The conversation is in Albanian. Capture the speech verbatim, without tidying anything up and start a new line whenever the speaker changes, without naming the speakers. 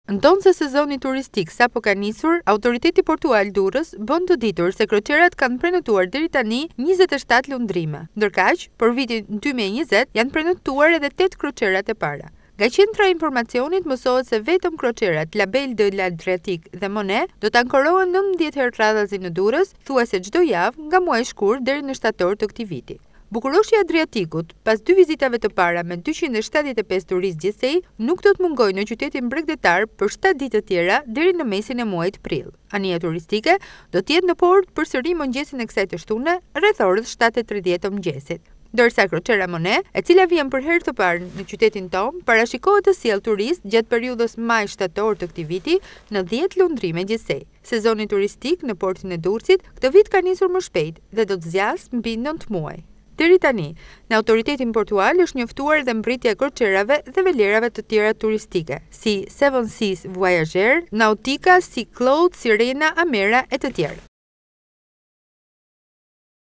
Në tonë se sezoni turistik sa po ka nisur, Autoriteti Portual Durrës bën të ditur se kroqerat kanë prenotuar deri tani njëzet e shtatë lundrime. Ndërkaq, për vitin dy mijë e njëzet janë prenotuar edhe tetë kroqerat e para. Nga qendra e informacionit mësohet se vetëm kroqerat Label de l'Adriatique dhe Monet do të ankorohen nëntëdhjetë herë radhazi në Durrës, thuajse çdo javë nga muaji shkurt deri në shtator të këtij viti. Bukuroshi i Adriatikut, pas dy vizitave të para me dyqind e shtatëdhjetë e pesë turistë gjithsej, nuk do të mungojë në qytetin bregdetar për shtatë ditë të tjera deri në mesin e muajit prill. Anija turistike do të jetë në port përsëri mëngjesin e kësaj të shtune, rreth orës shtatë e tridhjetë të mëngjesit. Ndërsa kroqera Monet, e cila vjen për herë të parë në qytetin tonë, parashikohet të sjellë turistë gjatë periudhës maj-shtator të këtij viti në dhjetë lundrime gjithsej. Sezoni turistik në portin e Durrësit këtë vit ka nisur më shpejt dhe do të zgjasë mbi nëntë muaj. Deri tani, në autoritetin portual është njoftuar edhe mbritja e kroqerave dhe velerave të tjera turistike, si Seven Seas Voyager, Nautica, Sea Cloud, Sirena, Amera e të tjerë.